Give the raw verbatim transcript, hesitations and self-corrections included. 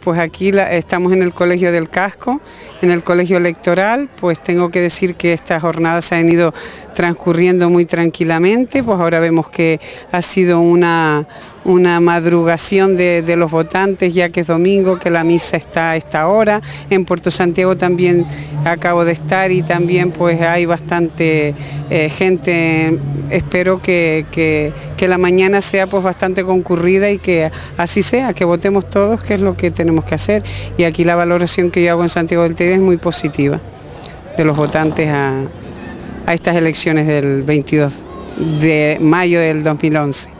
pues aquí la, estamos en el Colegio del Casco, en el Colegio Electoral, pues tengo que decir que estas jornadas se han ido transcurriendo muy tranquilamente, pues ahora vemos que ha sido una, una madrugación de, de los votantes, ya que es domingo, que la misa está a esta hora. En Puerto Santiago también acabo de estar y también pues hay bastante eh, gente. Espero que, que, que la mañana sea pues bastante concurrida y que así sea, que votemos todos, que es lo que tenemos que hacer. Y aquí la valoración que yo hago en Santiago del Teide es muy positiva de los votantes a, a estas elecciones del veintidós de mayo del dos mil once.